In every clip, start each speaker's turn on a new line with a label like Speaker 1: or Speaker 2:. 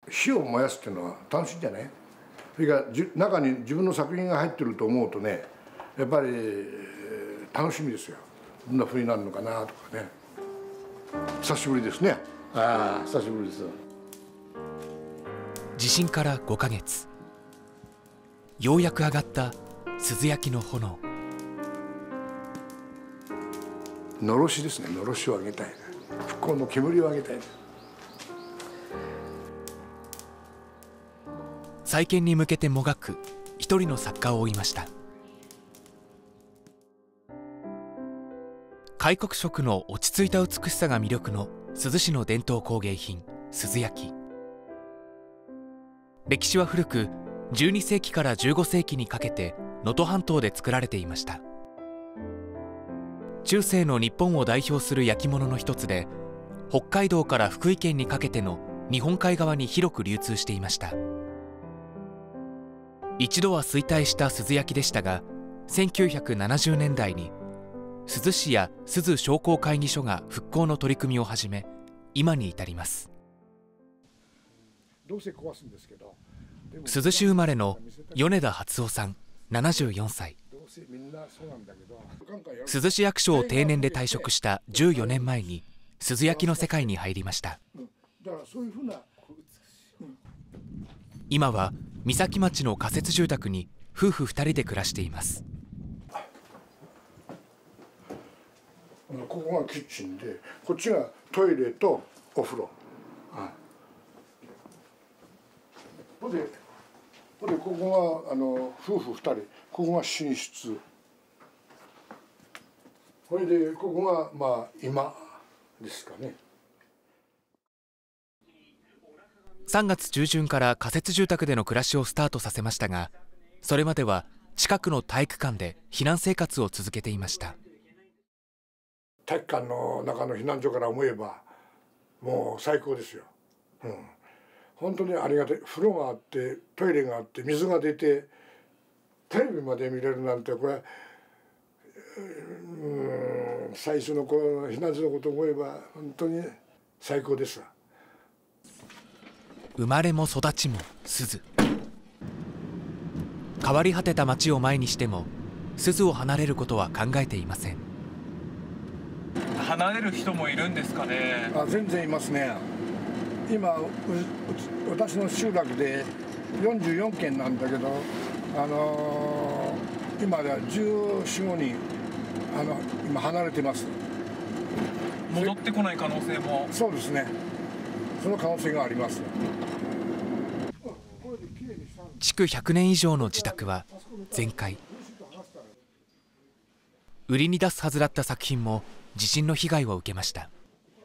Speaker 1: 火を燃やすっていうのは楽しいんじゃない？それから中に自分の作品が入ってると思うとね、やっぱり楽しみですよ。どんな風になるのかなとかね。久しぶりですね。ああ、久しぶりです。
Speaker 2: 地震から5ヶ月、ようやく上がった鈴焼きの炎。
Speaker 1: のろしですね。のろしをあげたい。復興の煙をあげたい。
Speaker 2: 再建に向けてもがく一人の作家を追いました。開国色の落ち着いた美しさが魅力の珠洲市の伝統工芸品鈴焼き。歴史は古く、12世紀から15世紀にかけて能登半島で作られていました。中世の日本を代表する焼き物の一つで、北海道から福井県にかけての日本海側に広く流通していました。一度は衰退した鈴焼きでしたが、1970年代に珠洲市や珠洲商工会議所が復興の取り組みを始め、今に至ります。珠洲市生まれの米田初夫さん74歳。珠洲市役所を定年で退職した14年前に鈴焼きの世界に入りました。今は三崎町の仮設住宅に夫婦2人で暮らしています。
Speaker 1: ここがキッチンで、こっちがトイレとお風呂。ここが夫婦2人、ここが寝室。これでここがまあ今ですかね。
Speaker 2: 3月中旬から仮設住宅での暮らしをスタートさせましたが、それまでは近くの体育館で避難生活を続けていました。
Speaker 1: 体育館の中の避難所から思えばもう最高ですよ。本当にありがたい。風呂があってトイレがあって水が出てテレビまで見れるなんて、これ最初のこの避難所のことを思えば本当に最高ですわ。
Speaker 2: 生まれも育ちも珠洲。変わり果てた町を前にしても珠洲を離れることは考えていません。
Speaker 3: 離れる人もいるんですかね。
Speaker 1: 全然いますね。今私の集落で44軒なんだけど、今では14、15人今離れてます。
Speaker 3: 戻ってこない可能性も。
Speaker 1: そうですね。その可能性があります。
Speaker 2: 築100年以上の自宅は全壊。売りに出すはずだった作品も地震の被害を受けました。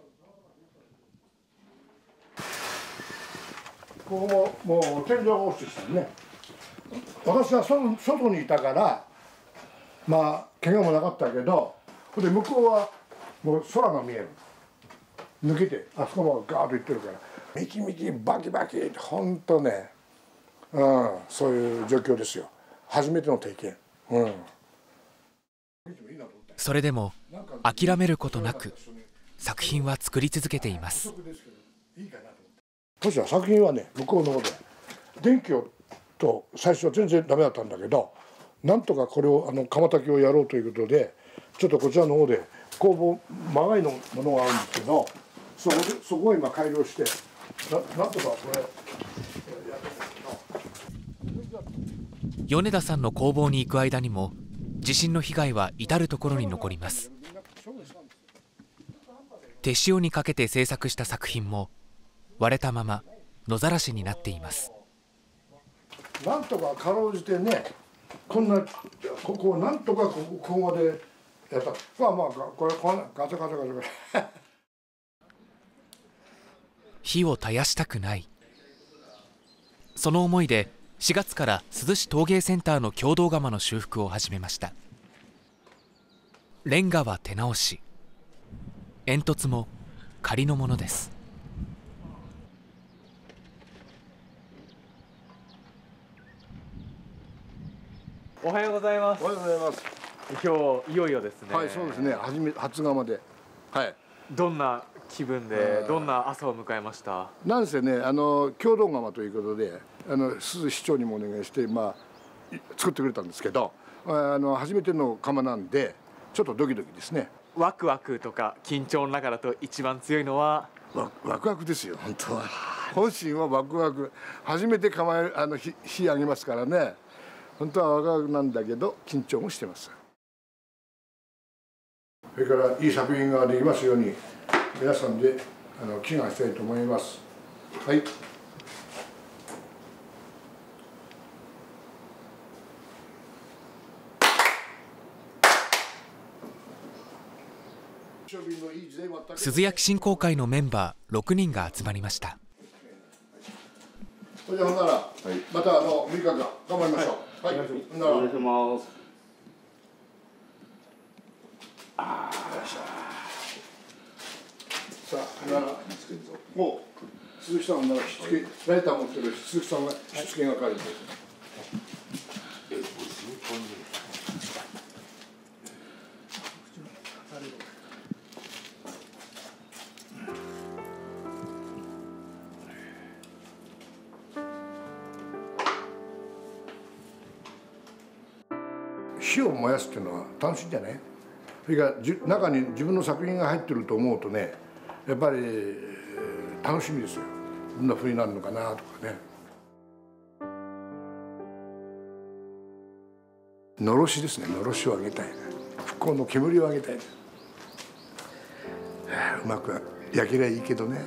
Speaker 1: ここももう天井が落ちてきたね。私は外にいたからまあ怪我もなかったけど、で向こうはもう空が見える。抜けてあそこまでガーッと行ってるから、ミキミキバキバキって本当ね、そういう状況ですよ。初めての経験。
Speaker 2: それでも諦めることなく作品は作り続けています。
Speaker 1: 当時は作品はね、向こうの方で電気をと最初は全然ダメだったんだけど、なんとかこれを窯焚きをやろうということで、ちょっとこちらの方で工房まがいのものがあるんですけど、そこを今改良してなんとかこれ
Speaker 2: 米田さんの工房に行く間にも地震の被害は至る所に残ります。手塩にかけて制作した作品も割れたまま野ざらしになっています。
Speaker 1: なんとかかろうじてね、こんなここをなんとかここまでやった。まあこれガチャガチャガチャ
Speaker 2: 火を絶やしたくない。その思いで4月から珠洲市陶芸センターの共同窯の修復を始めました。レンガは手直し、煙突も仮のものです。
Speaker 3: おはようございます。
Speaker 1: おはようございます。
Speaker 3: 今日いよいよですね。
Speaker 1: はい、そうですね。初窯で。はい。
Speaker 3: どんな気分でどんな朝を迎えました？
Speaker 1: なんせね共同窯ということで珠洲市長にもお願いして、作ってくれたんですけど初めての窯なんでちょっとドキドキですね。
Speaker 3: ワクワクとか緊張の中だと一番強いのは
Speaker 1: ワクワクですよ。本当は本心はワクワク。初めて窯火上げますからね。本当はワクワクなんだけど緊張もしてます。それからいい作品ができますように皆さんで祈願したいと思います。はい。
Speaker 2: 珠洲焼振興会のメンバー6人が集まりました。
Speaker 1: それではほんなら、また6日間頑張りましょう。はい、
Speaker 4: お願いします。
Speaker 1: さあ、もう鈴木さんならしつけライター持ってる鈴木さんがしつけが書いて。火を燃やすっていうのは楽しいんじゃない？それから中に自分の作品が入ってると思うとね、やっぱり楽しみですよ。どんな風になるのかなとかね。のろしですね。のろしをあげたい。復興の煙をあげたい。うまく焼けりゃいいけどね。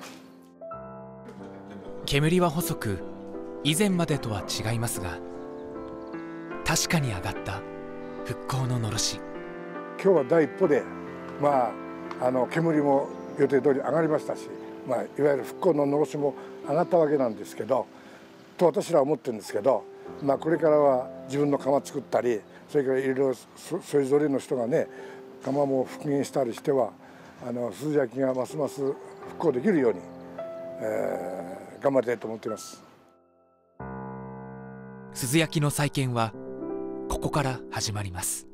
Speaker 2: 煙は細く以前までとは違いますが、確かに上がった復興ののろし。
Speaker 1: 今日は第一歩で、煙も予定通り上がりましたし、いわゆる復興ののろしも上がったわけなんですけど、と私らは思ってるんですけど、これからは自分の窯作ったり、それからいろいろそれぞれの人がね、窯も復元したりしては、珠洲焼がますます復興できるように、頑張りたいと思っています。
Speaker 2: 珠洲焼の再建はここから始まります。